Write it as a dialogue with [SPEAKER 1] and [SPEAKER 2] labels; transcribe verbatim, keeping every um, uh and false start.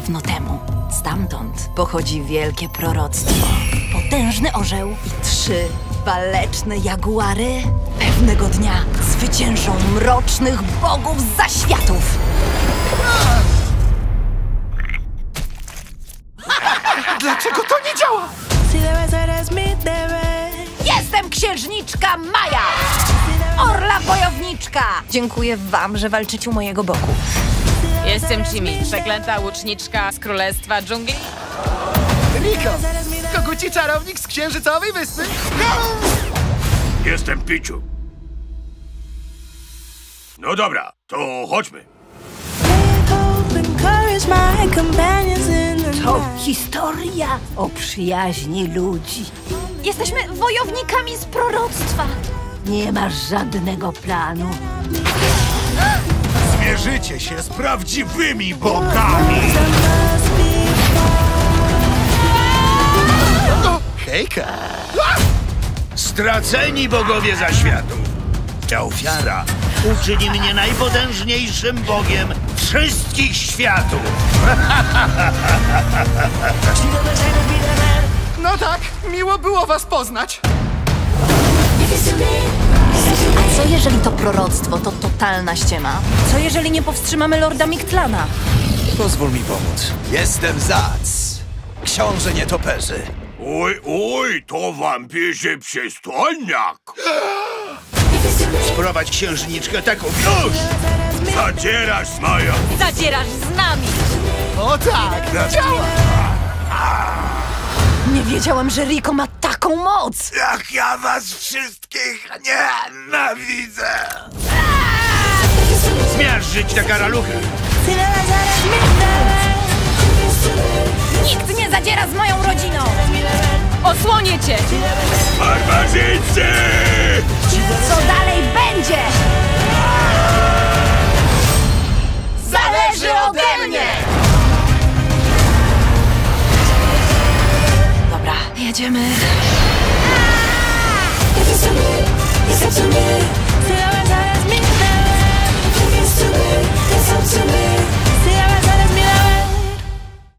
[SPEAKER 1] dawno temu. Stamtąd pochodzi wielkie proroctwo. Potężny orzeł i trzy waleczne jaguary pewnego dnia zwyciężą mrocznych bogów z zaświatów.
[SPEAKER 2] Dlaczego to nie działa?
[SPEAKER 1] Jestem księżniczka Maja! Orla bojowniczka! Dziękuję wam, że walczycie u mojego boku.
[SPEAKER 3] Jestem Chimi, przeklęta łuczniczka z Królestwa Dżungli.
[SPEAKER 2] Riko, koguci czarownik z Księżycowej Wyspy.
[SPEAKER 4] Jestem Piciu. No dobra, to chodźmy.
[SPEAKER 1] To historia o przyjaźni ludzi. Jesteśmy wojownikami z proroctwa. Nie masz żadnego planu.
[SPEAKER 4] Zmierzycie się z prawdziwymi bogami.
[SPEAKER 2] No, hejka.
[SPEAKER 4] Straceni bogowie zaświatów. Ta ofiara uczyni mnie najpotężniejszym bogiem wszystkich światów.
[SPEAKER 2] No tak, miło było was poznać.
[SPEAKER 1] A co jeżeli to proroctwo to totalna ściema? Co jeżeli nie powstrzymamy Lorda Mictlana?
[SPEAKER 5] Pozwól mi pomóc. Jestem Zac, książę nietoperzy.
[SPEAKER 4] Oj, oj, to wampirze przystojniak. Sprowadź księżniczkę taką już! Zadzierasz z moją!
[SPEAKER 3] Zadzierasz z nami!
[SPEAKER 2] O tak, działa.
[SPEAKER 1] Nie wiedziałam, że Rico ma taką moc!
[SPEAKER 4] Jak ja was wszystkich nienawidzę! Zmiażdżyć na karaluchę!
[SPEAKER 1] Nikt nie zadziera z moją rodziną!
[SPEAKER 3] Osłonię cię!
[SPEAKER 4] Barbarzyńcy!
[SPEAKER 1] Co dalej będzie? Zależy ode mnie! Dobra, jedziemy.